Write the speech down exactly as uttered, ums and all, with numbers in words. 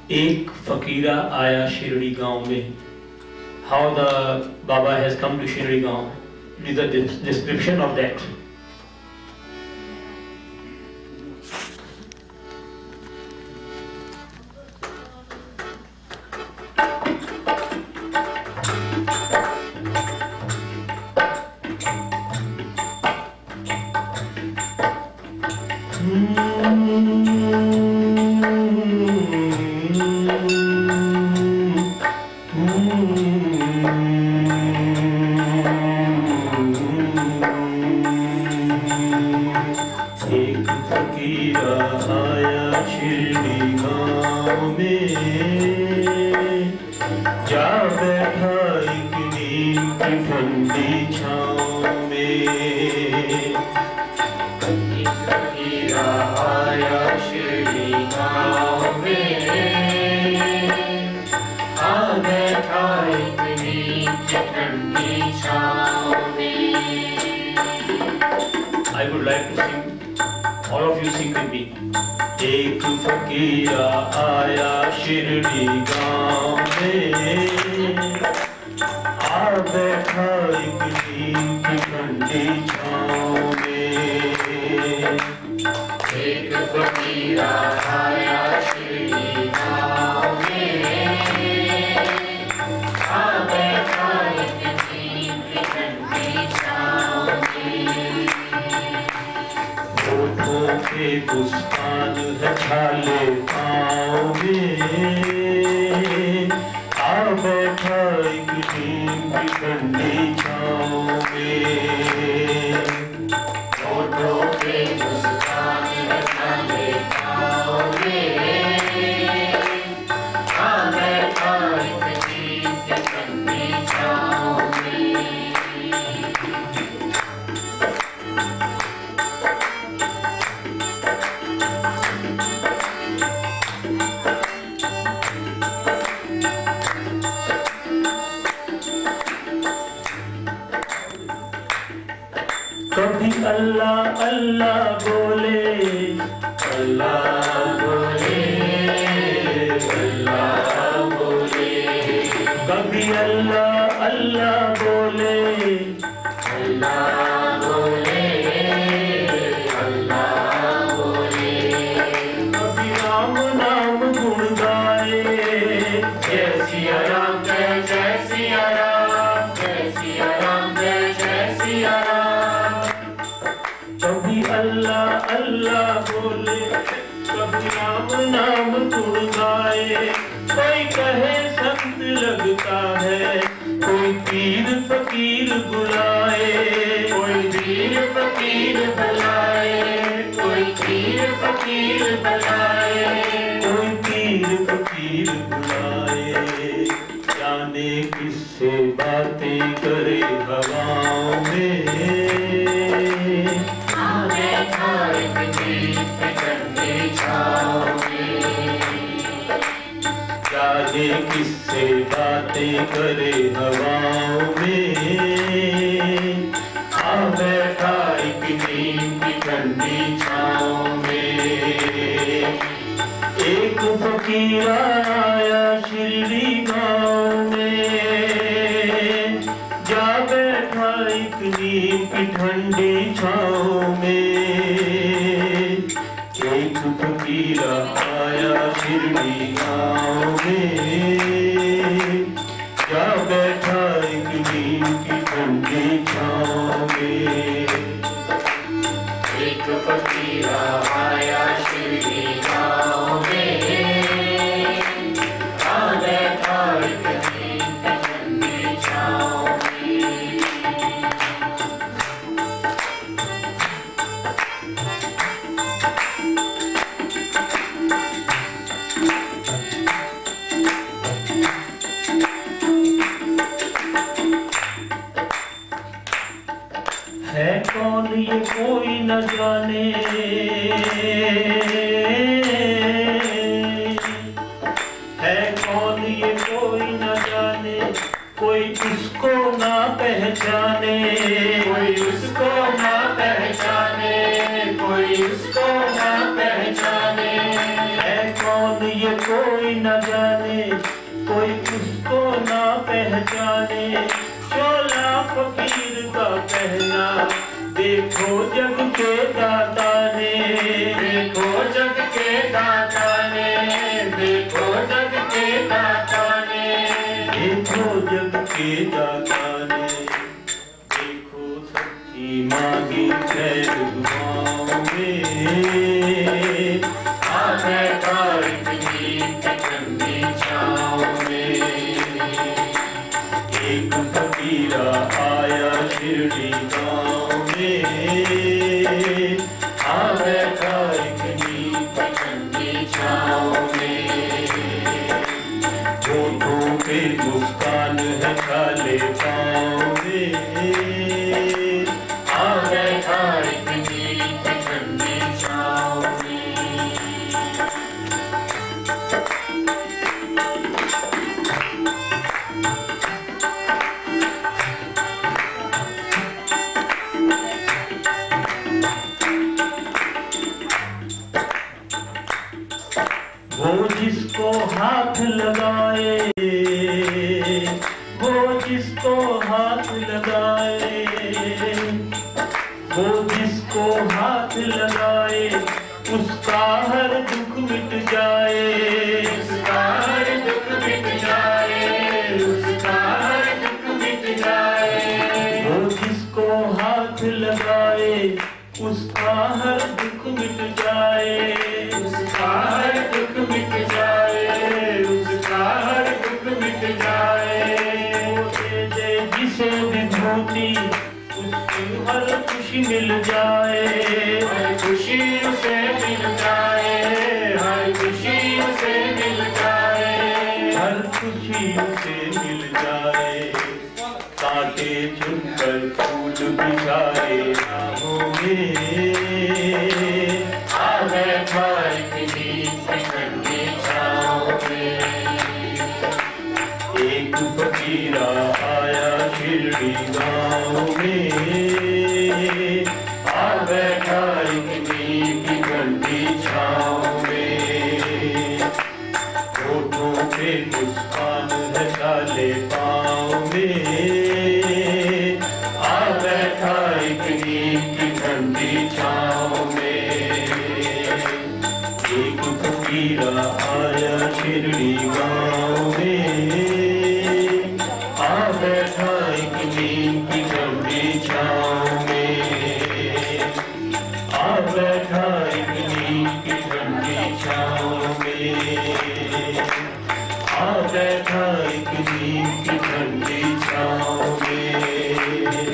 एक फकीरा आया शिरडी गांव में. How the Baba has come to Shirdi Gaon. Is the description of that. I would like to sing, all of you sing with me. एक फकीरा आया शिरडी गाँव में, आ बैठा एक नीम की ठंडी छाँव में. एक फकीरा आया शिरडी गाँव में, आ बैठा एक नीम की ठंडी छाँव में. होठों पे मुस्कान है छाले पाँव में, आ बैठा एक नीम की ठंडी छाँव में. होठों पे मुस्कान है छाले पाँव में, आ बैठा एक नीम की ठंडी छाँव में. कभी अल्लाह अल्लाह बोले, अल्लाह बोले, अल्लाह बोले. कभी अल्लाह अल्लाह बोले, अल्लाह बोले, अल्लाह बोले. कभी राम नाम गुण गाए, जय सिया राम जय जय सिया राम, जय सिया राम जय जय सिया राम. कभी अल्लाह अल्लाह बोले, कभी राम नाम गुण गाए. कोई कहे संत लगता है, कोई पीर फकीर बुलाए, कोई पीर फकीर बुलाए, कोई पीर फकीर बुलाए, कोई पीर फकीर बुलाए. जाने किससे बातें करे हवाओं में, जाने किससे बातें करे हवाओं में, आ बैठा एक नीम की ठंडी छाँव में. एक फकीर आया शिरडी गाँव में, जा बैठा एक नीम की ठंडी छाँव में. एक फकीर आया शिरडी गाँव में, जा बैठा एक नीम की ठंडी छाँव में. एक फकीर आया शिरडी गाँव में, आ बैठा एक नीम की ठंडी छाँव में. है कौन ये कोई न जाने, है कौन ये कोई न जाने, कोई उसको ना पहचाने, कोई उसको ना पहचाने, कोई उसको ना पहचाने. है कौन ये कोई न जाने, कोई उसको ना पहचाने। चोला फकीर का पहना, देखो जग के दाता ने, देखो जग के दाता ने, देखो जग के दाता ने, देखो जग के दाता ने। देखो सच्ची मांगी खैर दुआओं में, आगे तारीफ की ठंडी छाँव में। एक फकीरा आया शिरडी गाँव में, आगे तारीफ की ठंडी छाँव में। होठों पे मुस्कान है काले पाँव में, आगे तारीफ की ठंडी छाँव में। वो जिसको हाथ लगाए, वो जिसको हाथ लगाए, वो जिसको हाथ लगाए, उसका हर दुख मिट जाए, उसका हर दुख मिट जाए, उसका हर दुख मिट जाए। वो जिसको हाथ लगाए, उसका हर दुख मिट जाए, उसका हर दुख मिट जाए, उसका हर दुख मिट जाए। दे दे जिसे विभूति, उसकी हर खुशी मिल जाए, हर खुशी उसे मिल जाए, हर खुशी उसे मिल जाए, हर खुशी उसे मिल जाए। कांटे चुनकर फूल बिछाए राहों में, आगे तारीफ की ठंडी छाँव में। एक फकीरा आया शिरडी गाँव में, आगे तारीफ की ठंडी छाँव में। होठों पे मुस्कान है काले पाँव में, आगे तारीफ की ठंडी छाँव में। एक फकीरा आया शिरडी गाँव में, आ बैठा एक नीम की ठंडी छाँव में, आ बैठा एक नीम की ठंडी छाँव में, आ बैठा एक नीम की ठंडी छाँव में।